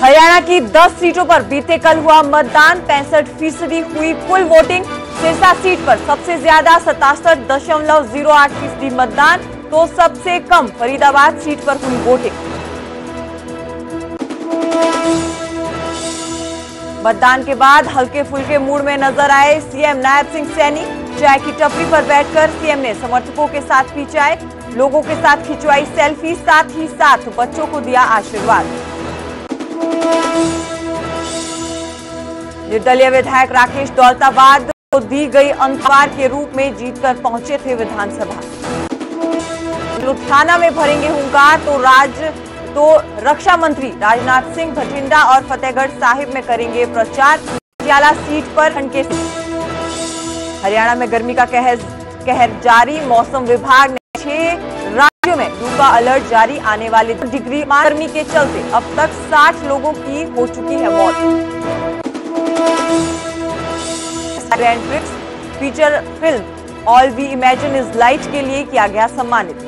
हरियाणा की 10 सीटों पर बीते कल हुआ मतदान, 65% हुई कुल वोटिंग। सिरसा सीट पर सबसे ज्यादा 67.08% मतदान, तो सबसे कम फरीदाबाद सीट पर हुई वोटिंग। मतदान के बाद हल्के फुल्के मूड में नजर आए सीएम नायब सिंह सैनी। चाय की टपरी पर बैठकर सीएम ने समर्थकों के साथ पी चाय, लोगों के साथ खिंचवाई सेल्फी, साथ ही साथ बच्चों को दिया आशीर्वाद। निर्दलीय विधायक राकेश दौलताबाद को दी गई अंतवार के रूप में जीतकर पहुंचे थे विधानसभा। लुधियाना में भरेंगे हुंकार तो रक्षा मंत्री राजनाथ सिंह भटिंडा और फतेहगढ़ साहिब में करेंगे प्रचार। पटियाला सीट पर ठंड। हरियाणा में गर्मी का कहर जारी, मौसम विभाग ने 6 राज्यों में लू का अलर्ट जारी। आने वाले डिग्री गर्मी के चलते अब तक 60 लोगों की हो चुकी है मौत। Grand prix feature film all we imagine is light के लिए किया गया सम्मानित।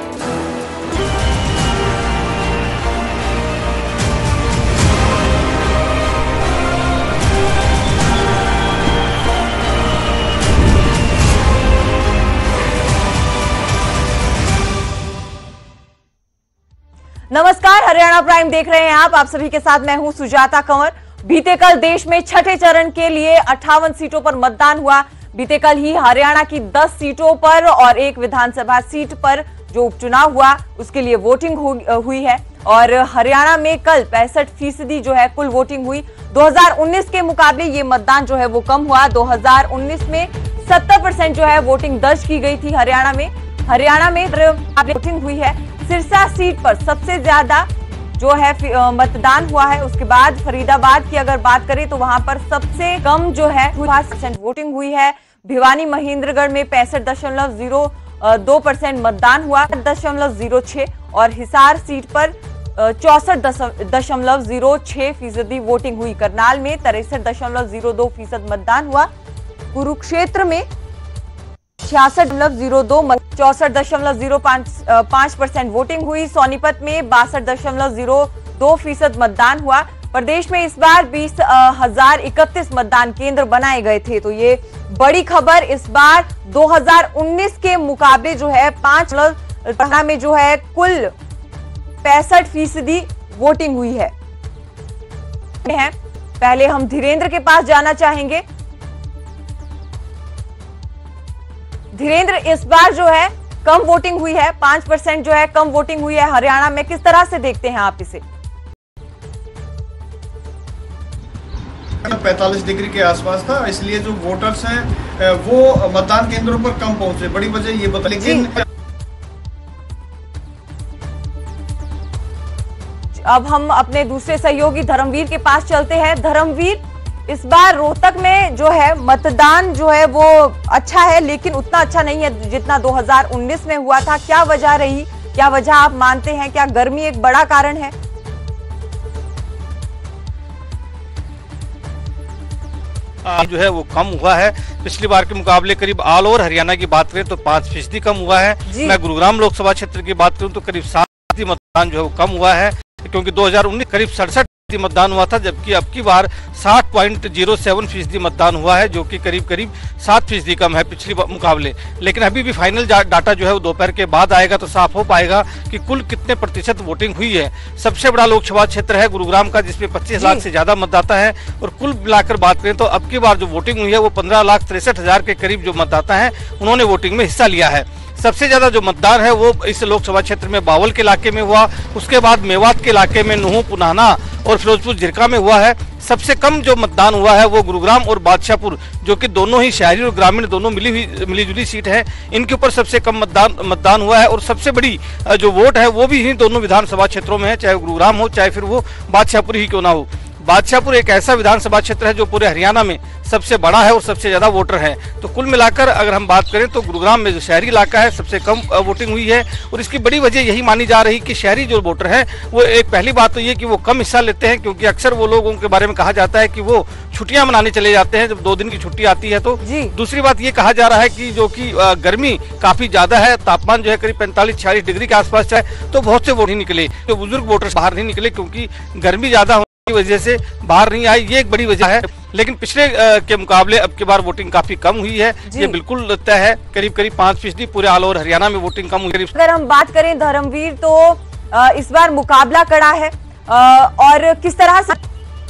नमस्कार, हरियाणा प्राइम देख रहे हैं आप सभी के साथ मैं हूं सुजाता कंवर। बीते कल देश में छठे चरण के लिए 58 सीटों पर मतदान हुआ। बीते कल ही हरियाणा की 10 सीटों पर और एक विधानसभा सीट पर जो उपचुनाव हुआ उसके लिए वोटिंग हुई है। और हरियाणा में कल 65% जो है कुल वोटिंग हुई। 2019 के मुकाबले ये मतदान जो है वो कम हुआ। 2019 में 70% जो है वोटिंग दर्ज की गई थी हरियाणा में वोटिंग हुई है। सिरसा सीट पर सबसे ज्यादा जो है मतदान हुआ है। उसके बाद फरीदाबाद की अगर बात करें तो वहां पर सबसे कम जो है 5% वोटिंग हुई है। भिवानी महेंद्रगढ़ में 65.02% मतदान हुआ, 0.06 और हिसार सीट पर 64.06% वोटिंग हुई। करनाल में 63.02% मतदान हुआ। कुरुक्षेत्र में 66.02 64.05% वोटिंग हुई। सोनीपत में 62.02% मतदान हुआ। प्रदेश में इस बार 20,031 मतदान केंद्र बनाए गए थे। तो ये बड़ी खबर, इस बार 2019 के मुकाबले जो है 5 में जो है कुल 65% वोटिंग हुई है। पहले हम धीरेन्द्र के पास जाना चाहेंगे। धीरेन्द्र, इस बार जो है कम वोटिंग हुई है, 5% जो है कम वोटिंग हुई है हरियाणा में, किस तरह से देखते हैं आप इसे? 45 डिग्री के आसपास था, इसलिए जो वोटर्स हैं वो मतदान केंद्रों पर कम पहुंचे। बड़ी वजह ये बता, लेकिन अब हम अपने दूसरे सहयोगी धर्मवीर के पास चलते हैं। धर्मवीर, इस बार रोहतक में जो है मतदान जो है वो अच्छा है, लेकिन उतना अच्छा नहीं है जितना 2019 में हुआ था। क्या वजह रही, क्या वजह आप मानते हैं? क्या गर्मी एक बड़ा कारण है? जो है वो कम हुआ है पिछली बार के मुकाबले। करीब ऑल ओवर हरियाणा की बात करें तो 5% कम हुआ है। मैं गुरुग्राम लोकसभा क्षेत्र की बात करूं तो करीब 7% मतदान जो है वो कम हुआ है, क्योंकि 2019 करीब 67% मतदान हुआ था, जबकि अब की बार 60.07% मतदान हुआ है, जो कि करीब 7% कम है पिछली मुकाबले। लेकिन अभी भी फाइनल डाटा जो है वो दोपहर के बाद आएगा तो साफ हो पाएगा कि कुल कितने प्रतिशत वोटिंग हुई है। सबसे बड़ा लोकसभा क्षेत्र है गुरुग्राम का, जिसमें 25 लाख से ज्यादा मतदाता है। और कुल मिलाकर बात करें तो अब की बार जो वोटिंग हुई है वो 15,63,000 के करीब जो मतदाता है उन्होंने वोटिंग में हिस्सा लिया है। सबसे ज्यादा जो मतदान है वो इस लोकसभा क्षेत्र में बावल के इलाके में हुआ। उसके बाद मेवात के इलाके में नूहू, पुनाना और फिरोजपुर झिरका में हुआ है। सबसे कम जो मतदान हुआ है वो गुरुग्राम और बादशाहपुर, जो कि दोनों ही शहरी और ग्रामीण दोनों मिली जुली सीट है, इनके ऊपर सबसे कम मतदान हुआ है। और सबसे बड़ी जो वोट है वो भी इन दोनों विधानसभा क्षेत्रों में है, चाहे गुरुग्राम हो चाहे फिर वो बादशाहपुर ही क्यों ना हो। बादशाहपुर एक ऐसा विधानसभा क्षेत्र है जो पूरे हरियाणा में सबसे बड़ा है और सबसे ज्यादा वोटर है। तो कुल मिलाकर अगर हम बात करें तो गुरुग्राम में जो शहरी इलाका है सबसे कम वोटिंग हुई है। और इसकी बड़ी वजह यही मानी जा रही कि शहरी जो वोटर है वो, एक पहली बात तो ये कि वो कम हिस्सा लेते हैं, क्योंकि अक्सर वो लोगों के बारे में कहा जाता है कि वो छुट्टियां मनाने चले जाते हैं जब 2 दिन की छुट्टी आती है। तो दूसरी बात ये कहा जा रहा है कि जो कि गर्मी काफी ज्यादा है, तापमान जो है करीब 45-46 डिग्री के आसपास है, तो बहुत से वोट नहीं निकले, तो बुजुर्ग वोटर्स बाहर नहीं निकले क्योंकि गर्मी ज्यादा वजह से बाहर नहीं आई, ये एक बड़ी वजह है। लेकिन पिछले के मुकाबले अब की बार वोटिंग काफी कम हुई है, ये बिल्कुल तय है। करीब 5% पूरे ऑल ओवर हरियाणा में वोटिंग कम हुई। अगर हम बात करें धर्मवीर, तो इस बार मुकाबला कड़ा है और किस तरह से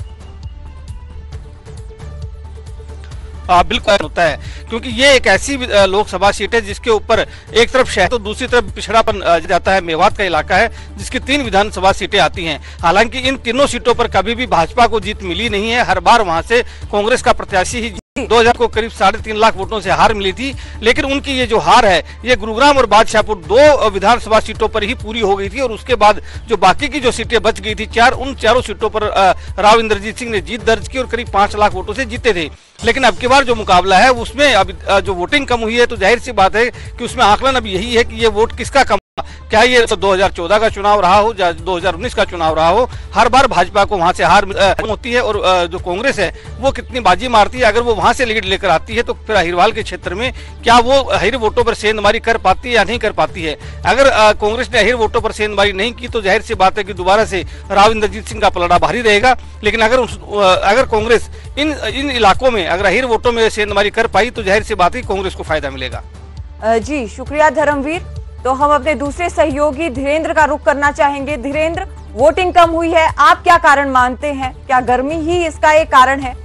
बिल्कुल होता है, क्योंकि ये एक ऐसी लोकसभा सीट है जिसके ऊपर एक तरफ शहर तो दूसरी तरफ पिछड़ापन जाता है। मेवात का इलाका है जिसकी 3 विधानसभा सीटें आती हैं। हालांकि इन तीनों सीटों पर कभी भी भाजपा को जीत मिली नहीं है, हर बार वहां से कांग्रेस का प्रत्याशी ही 2000 को करीब 3.5 लाख वोटों से हार मिली थी। लेकिन उनकी ये जो हार है ये गुरुग्राम और बादशाहपुर 2 विधानसभा सीटों पर ही पूरी हो गई थी, और उसके बाद जो बाकी की जो सीटें बच गई थी उन चारों सीटों पर राव इंद्रजीत सिंह ने जीत दर्ज की और करीब 5 लाख वोटों से जीते थे। लेकिन अब की बार जो मुकाबला है उसमें अब जो वोटिंग कम हुई है, तो जाहिर सी बात है कि उसमें आकलन अब यही है कि ये वोट किसका कम, क्या ये 2014 का चुनाव रहा हो या 2019 का चुनाव रहा हो, हर बार भाजपा को वहां से हार होती है। और जो कांग्रेस है वो कितनी बाजी मारती है, अगर वो वहां से लीड लेकर आती है तो फिर अहिरवाल के क्षेत्र में क्या वो अहिर वोटों पर सेंधमारी कर पाती है या नहीं कर पाती है। अगर कांग्रेस ने अहिर वोटों पर सेंधमारी नहीं की तो जाहिर सी बात है कि दोबारा से राव इंद्रजीत सिंह का पलड़ा भारी रहेगा। लेकिन अगर कांग्रेस इन इलाकों में अगर अहिर वोटों में सेंधमारी कर पाई तो जाहिर सी बात है कांग्रेस को फायदा मिलेगा। जी शुक्रिया धर्मवीर। तो हम अपने दूसरे सहयोगी धीरेन्द्र का रुख करना चाहेंगे। धीरेन्द्र, वोटिंग कम हुई है, आप क्या कारण मानते हैं? क्या गर्मी ही इसका एक कारण है?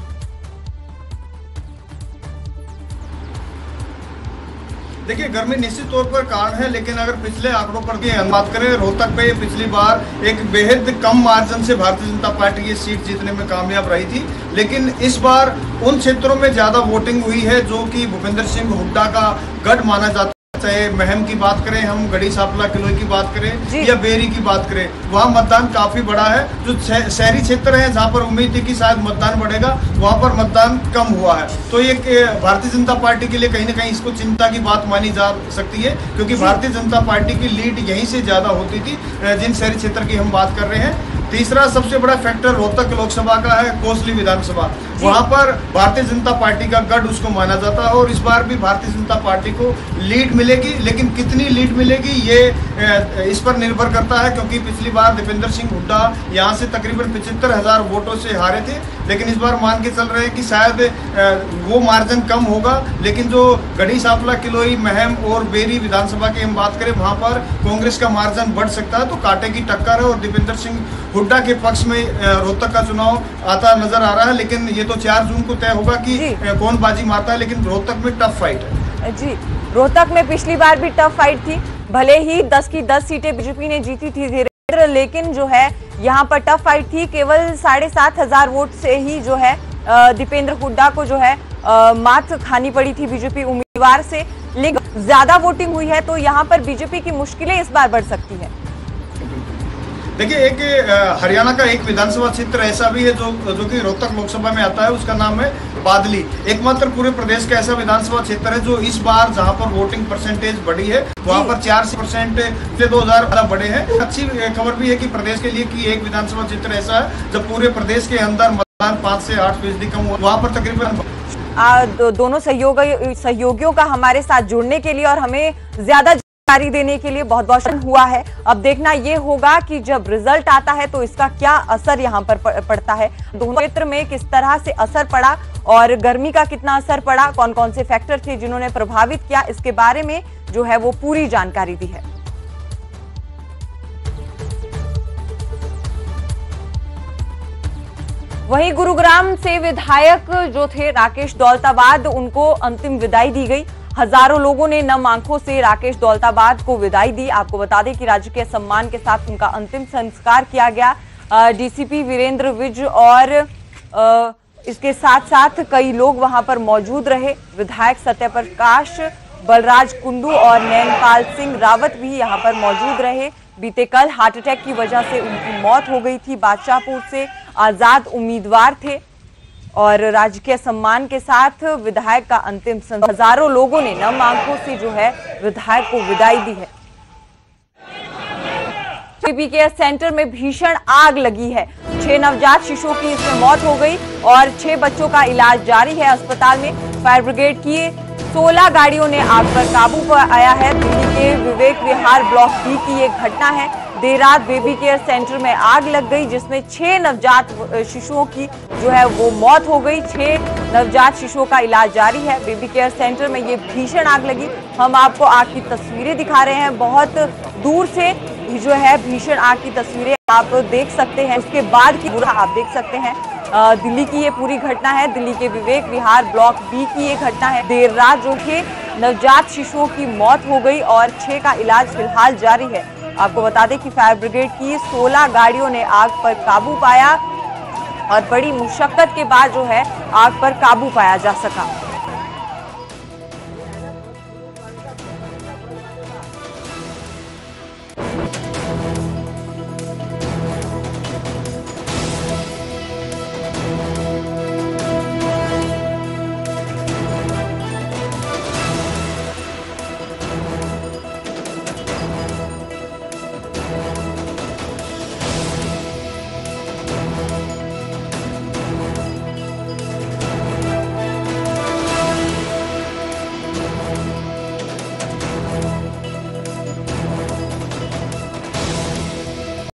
देखिए, गर्मी निश्चित तौर पर कारण है, लेकिन अगर पिछले आंकड़ों पर भी हम बात करें, रोहतक पे पिछली बार एक बेहद कम मार्जिन से भारतीय जनता पार्टी ये सीट जीतने में कामयाब रही थी। लेकिन इस बार उन क्षेत्रों में ज्यादा वोटिंग हुई है जो कि भूपेंद्र सिंह हुड्डा का गढ़ माना जाता है। चाहे महम की बात करें, हम गढ़ी सांपला किलोई की बात करें या बेरी की बात करें, वहाँ मतदान काफी बड़ा है। जो शहरी क्षेत्र है जहाँ पर उम्मीद थी कि शायद मतदान बढ़ेगा, वहाँ पर मतदान कम हुआ है। तो ये भारतीय जनता पार्टी के लिए कहीं ना कहीं इसको चिंता की बात मानी जा सकती है, क्योंकि भारतीय जनता पार्टी की लीड यहीं से ज्यादा होती थी जिन शहरी क्षेत्र की हम बात कर रहे हैं। तीसरा सबसे बड़ा फैक्टर रोहतक लोकसभा का है, कोसली विधानसभा। वहां पर भारतीय जनता पार्टी का गढ़ उसको माना जाता है और इस बार भी भारतीय जनता पार्टी को लीड मिलेगी। लेकिन कितनी लीड मिलेगी ये इस पर निर्भर करता है, क्योंकि पिछली बार दीपेंद्र सिंह हुड्डा यहाँ से तकरीबन 75,000 वोटों से हारे थे। लेकिन इस बार मान के चल रहे हैं कि शायद वो मार्जिन कम होगा। लेकिन जो गढ़ी सांपला किलोई महम और बेरी विधानसभा की हम बात करें, वहां पर कांग्रेस का मार्जिन बढ़ सकता है। तो कांटे की टक्कर है और दीपेंद्र सिंह हुड्डा के पक्ष में रोहतक का चुनाव आता नजर आ रहा है। लेकिन ये तो 4 जून को तय होगा कि कौन बाजी मारता है। लेकिन रोहतक में टफ फाइट है। जी, रोहतक में पिछली बार भी टफ फाइट थी, भले ही 10 की 10 सीटें बीजेपी ने जीती थी धीरेन्द्र, लेकिन जो है यहाँ पर टफ फाइट थी। केवल 7,500 वोट से ही जो है दीपेंद्र हुड्डा को जो है मात खानी पड़ी थी बीजेपी उम्मीदवार से। लेकिन ज्यादा वोटिंग हुई है तो यहाँ पर बीजेपी की मुश्किलें इस बार बढ़ सकती है। देखिए, एक हरियाणा का एक विधानसभा क्षेत्र ऐसा भी है जो कि रोहतक लोकसभा में आता है, उसका नाम है बादली। एकमात्र पूरे प्रदेश का ऐसा विधानसभा क्षेत्र है जो इस बार जहां पर वोटिंग परसेंटेज बढ़ी है वहां पर 4% से 2,000 बढ़े हैं। अच्छी खबर भी है कि प्रदेश के लिए कि एक विधानसभा क्षेत्र ऐसा है जब पूरे प्रदेश के अंदर मतदान 5 से 8% कम हुआ, वहाँ पर तकरीबन दोनों सहयोगियों का हमारे साथ जुड़ने के लिए और हमें ज्यादा जानकारी देने के लिए बहुत बहुत हुआ है। अब देखना ये होगा कि जब रिजल्ट आता है तो इसका क्या असर यहाँ पर पड़ता है, दोनों क्षेत्र में किस तरह से असर पड़ा और गर्मी का कितना असर पड़ा, कौन कौन से फैक्टर थे जिन्होंने प्रभावित किया, इसके बारे में जो है वो पूरी जानकारी दी है। वहीं गुरुग्राम से विधायक जो थे राकेश दौलताबाद, उनको अंतिम विदाई दी गई। हजारों लोगों ने नम आंखों से राकेश दौलताबाद को विदाई दी। आपको बता दें कि राजकीय सम्मान के साथ उनका अंतिम संस्कार किया गया। डीसीपी वीरेंद्र विज और इसके साथ साथ कई लोग वहां पर मौजूद रहे। विधायक सत्यप्रकाश, बलराज कुंडू और नैनपाल सिंह रावत भी यहां पर मौजूद रहे। बीते कल हार्ट अटैक की वजह से उनकी मौत हो गई थी। बादशाहपुर से आजाद उम्मीदवार थे और राजकीय सम्मान के साथ विधायक का अंतिम संस्कार। हजारों लोगों ने नम आंखों से जो है विधायक को विदाई दी है। पीपी केयर सेंटर में भीषण आग लगी है। 6 नवजात शिशुओं की इसमें मौत हो गई और 6 बच्चों का इलाज जारी है अस्पताल में। फायर ब्रिगेड की 16 गाड़ियों ने आग पर काबू पाया है। दिल्ली के विवेक विहार ब्लॉक B की एक घटना है देर रात बेबी केयर सेंटर में आग लग गई, जिसमें 6 नवजात शिशुओं की जो है वो मौत हो गई। 6 नवजात शिशुओं का इलाज जारी है। बेबी केयर सेंटर में ये भीषण आग लगी। हम आपको आग की तस्वीरें दिखा रहे हैं, बहुत दूर से जो है भीषण आग की तस्वीरें आप देख सकते हैं। उसके बाद की बुरा आप देख सकते हैं। दिल्ली की ये पूरी घटना है, दिल्ली के विवेक विहार ब्लॉक बी की ये घटना है। देर रात जो है नवजात शिशुओं की मौत हो गई और 6 का इलाज फिलहाल जारी है। आपको बता दें कि फायर ब्रिगेड की 16 गाड़ियों ने आग पर काबू पाया और बड़ी मुशक्कत के बाद जो है आग पर काबू पाया जा सका।